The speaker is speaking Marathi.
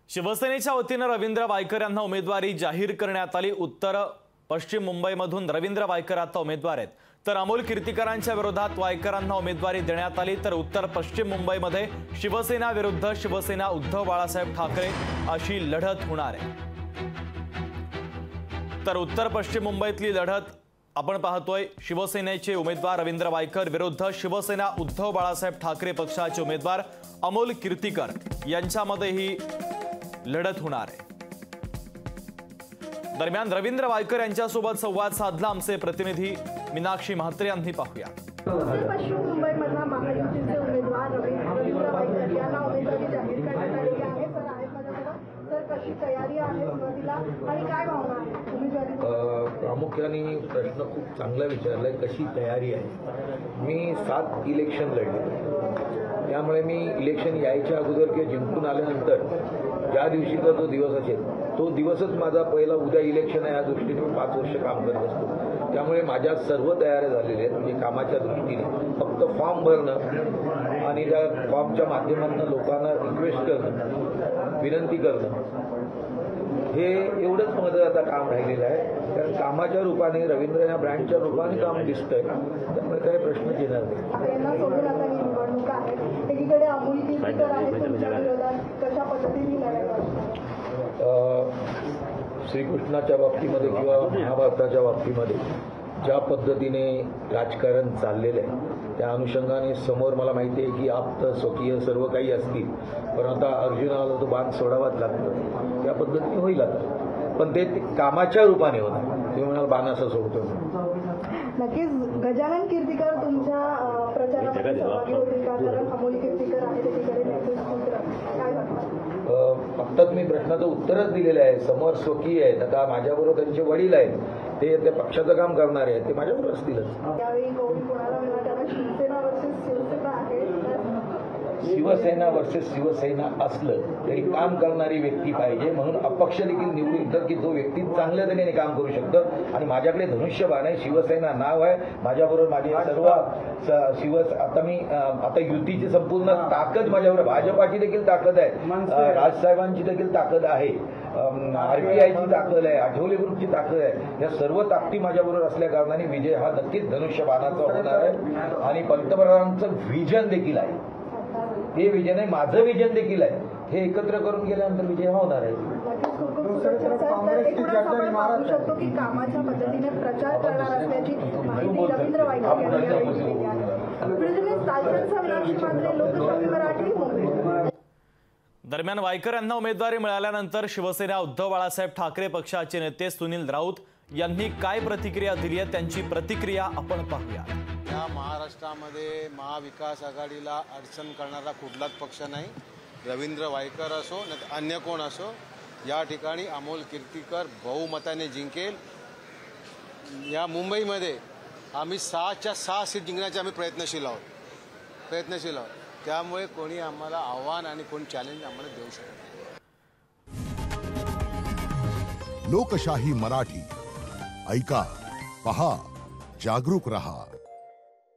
शिवसेनेच्या वतीने रवींद्र वायकर यांना उमेदवारी जाहीर करण्यात आली। उत्तर पश्चिम मुंबईमधून रवींद्र वायकर आता उमेदवार आहेत, तर अमोल कीर्तिकरांच्या विरोधात वायकरांना उमेदवारी देण्यात आली। तर उत्तर पश्चिम मुंबईमध्ये शिवसेना विरुद्ध शिवसेना उद्धव बाळासाहेब ठाकरे अशी लढत होणार आहे। तर उत्तर पश्चिम मुंबईतली लढत आपण पाहतोय। शिवसेनेचे उमेदवार रवींद्र वायकर विरुद्ध शिवसेना उद्धव बाळासाहेब ठाकरे पक्षाचे उमेदवार अमोल कीर्तिकर यांच्यामध्ये ही लढत होणार आहे। दरम्यान रवींद्र वायकर यांच्यासोबत संवाद साधला आमचे प्रतिनिधी मीनाक्षी म्हात्रे यांनी। पाहूया। पश्चिम मुंबईमधला महायुतीचे उमेदवार रवींद्र वायकर यांना उमेदवारी जाहीर करण्यात आलेली आहे। सर आहेत माझ्यासोबत। सर, कशी तयारी आहे सुरुवातीला आणि काय भावना आहे उमेदवारी? प्रामुख्याने प्रश्न खूप चांगला विचारलाय, कशी तयारी आहे। मी 7 इलेक्शन लढले, त्यामुळे मी इलेक्शन यायच्या अगोदर किंवा जिंकून आल्यानंतर ज्या दिवशीचा जो दिवस असेल तो दिवसच माझा पहिला उद्या इलेक्शन आहे या दृष्टीने मी 5 वर्ष काम करत असतो। त्यामुळे माझ्या सर्व तयाऱ्या झालेल्या आहेत। म्हणजे कामाच्या दृष्टीने फक्त फॉर्म भरणं आणि त्या फॉर्मच्या माध्यमातून लोकांना रिक्वेस्ट करणं, विनंती करणं, हे एवढंच महत्त्वाचं काम राहिलेलं आहे। कारण कामाच्या रूपाने रवींद्र या ब्रँडच्या रूपाने काम दिसतंय, त्यामुळे काही प्रश्नच येणार नाही। यांना सोडून आता ही निवडणूक आहे, एकीकडे अमोल कीर्तिकर आहेत तुमच्या विरोधात, कशा पद्धतीने लढायचं? श्रीकृष्णाच्या बाबतीमध्ये किंवा महाभारताच्या बाबतीमध्ये ज्या पद्धतीने राजकारण चाललेलं आहे त्या अनुषंगाने समोर मला माहिती आहे की आप्त स्वकीय सर्व काही असतील, पण आता अर्जुनाला तो बाण सोडावाच लागतो, त्या पद्धतीने होईल आता। पण ते कामाच्या रूपाने होणार, तुम्ही म्हणाल बाणाचा सोडतो। नक्कीच गजानन कीर्तिकर तुमच्या प्रचारामध्ये सहभागी होतील का? कारण अमोल कीर्तिकर आहेत एकीकडे नेतृत्व, काय आत्ताच मी प्रश्नाचं उत्तरच दिलेलं आहे। समोर स्वकीय आहेत, आता माझ्याबरोबर त्यांचे वडील आहेत, ते त्या पक्षाचं काम करणारे आहेत, ते माझ्याबरोबर असतीलच। त्यावेळी कोणाला मिळणार? कारण शिवसेना वर्सेस शिवसेना आहे। शिवसेना वर्सेस शिवसेना असलं तरी काम करणारी व्यक्ती पाहिजे, म्हणून अपक्ष देखील निवडून येतात की जो व्यक्ती चांगल्या तऱ्हेने काम करू शकतं। आणि माझ्याकडे धनुष्यबाण आहे, शिवसेना नाव आहे, माझ्याबरोबर माझे सर्व आता युतीची संपूर्ण ताकद माझ्याबरोबर, भाजपाची देखील ताकद आहे, राजसाहेबांची देखील ताकद आहे, RPIची ताकद आहे, आठवले ग्रुपची ताकद आहे। या सर्व ताकदी माझ्याबरोबर असल्या कारणाने विजय हा नक्कीच धनुष्यबाणाचा होणार आहे। आणि पंतप्रधानांचं विजन देखील आहे, हे विजन आहे, माझं विजन देखील आहे, हे एकत्र करून गेल्यानंतर विजय होणार आहे। शकतो की कामाच्या पद्धतीने प्रचार करणार असल्याची माहिती रवींद्र वायकर यांनी। दरम्यान वायकर यांना उमेदवारी मिळाल्यानंतर शिवसेना उद्धव बाळासाहेब ठाकरे पक्षाचे नेते सुनील राऊत यांनी काय प्रतिक्रिया दिली आहे, त्यांची प्रतिक्रिया आपण पाहूया। या महाराष्ट्रामध्ये महाविकास आघाडीला अडचण करणारा कुठलाच पक्ष नाही। रवींद्र वायकर असो न अन्य कोण असो, या ठिकाणी अमोल कीर्तिकर बहुमताने जिंकेल। या मुंबईमध्ये आम्ही 6च्या 6 सीट जिंकण्याचे आम्ही प्रयत्नशील आहोत। त्यामुळे कोणी आम्हाला आव्हान आणि कोणी चॅलेंज आम्हाला देऊ शकत नाही। लोकशाही मराठी ऐका, पहा, जागरूक रहा।